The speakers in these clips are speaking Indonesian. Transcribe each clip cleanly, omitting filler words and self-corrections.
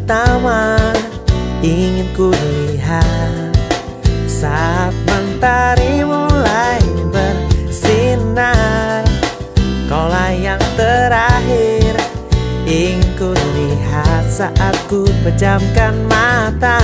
pertama ingin ku lihat saat mentari mulai bersinar. Kaulah yang terakhir ingin ku lihat saat ku pejamkan mata.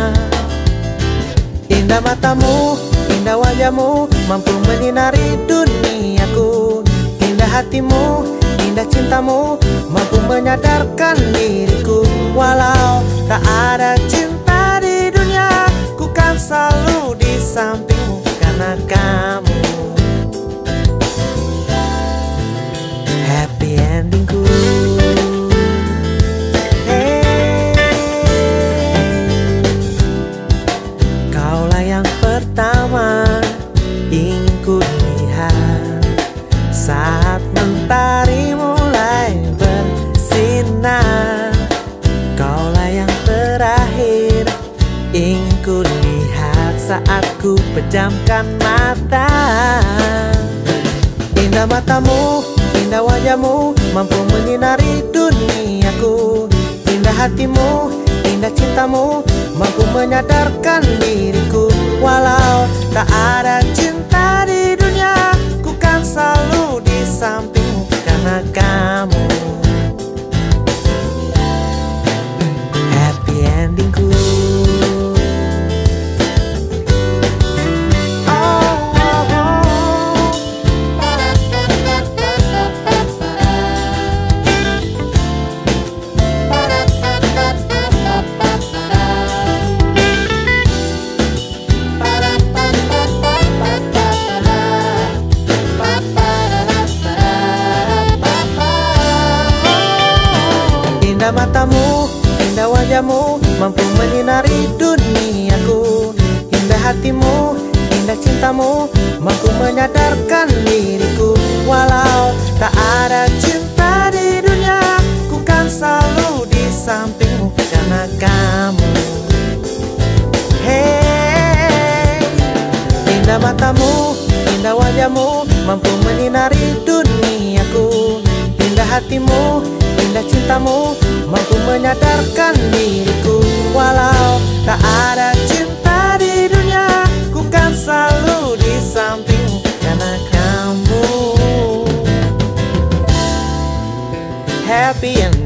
Indah matamu, indah wajahmu, mampu menyinari duniaku. Indah hatimu, indah cintamu, mampu menyadarkan diriku. Walau tak ada cinta di dunia, ku kan selalu di sampingmu karena kamu. Happy endingku. Kaulah yang pertama ingin ku lihat saat mentari mulai bersinar. Kaulah yang terakhir ingin ku lihat saat ku pejamkan mata. Indah matamu, indah wajahmu, mampu menyinari duniaku. Indah hatimu, indah cintamu, mampu menyadarkan diriku. Walau tak ada cinta di dunia, ku kan selalu di sampingmu karena kamu. Happy endingku. Indah matamu, indah wajahmu, mampu menyinari duniaku. Indah hatimu, indah cintamu, mampu menyadarkan diriku. Walau tak ada cinta di dunia, ku kan selalu di sampingmu karena kamu. Hey, indah matamu, indah wajahmu, mampu menyinari duniaku. Indah hatimu, indah cintamu, mampu menyadarkan diriku. Walau tak ada cinta di dunia, ku kan selalu di sampingmu karena kamu. Happy and